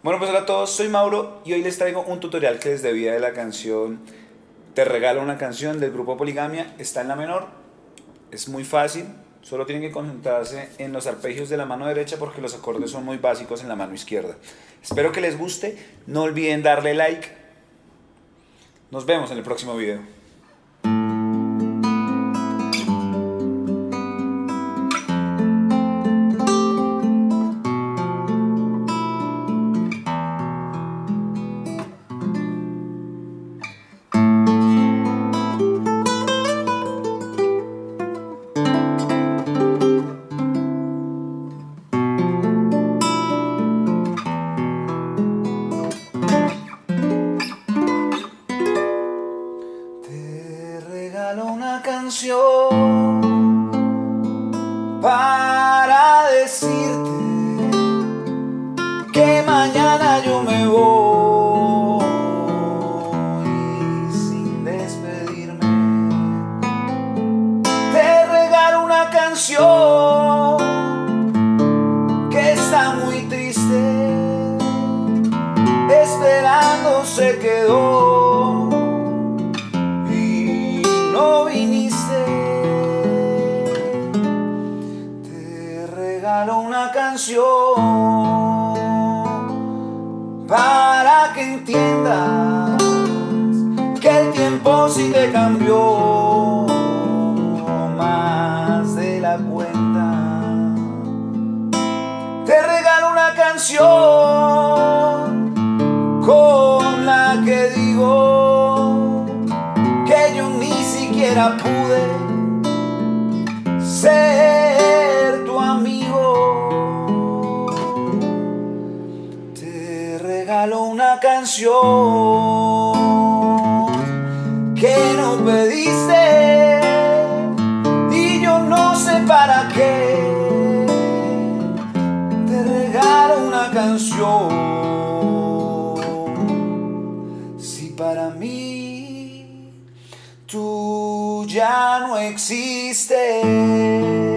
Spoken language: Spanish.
Bueno, pues hola a todos, soy Mauro y hoy les traigo un tutorial que les debía de la canción Te regalo una canción del grupo Poligamia. Está en la menor, es muy fácil, solo tienen que concentrarse en los arpegios de la mano derecha porque los acordes son muy básicos en la mano izquierda. Espero que les guste, no olviden darle like, nos vemos en el próximo video. Te regalo una canción para decirte que mañana yo me voy sin despedirme. Te regalo una canción que está muy triste, esperando se quedó y no viniste. Te regalo una canción para que entiendas que el tiempo sí te cambió más de la cuenta. Te regalo una canción con la que digo que yo ni siquiera pude ser tu amigo. Te regalo una canción que no pediste y yo no sé para qué. Te regalo una canción si para mí tú ya no existes.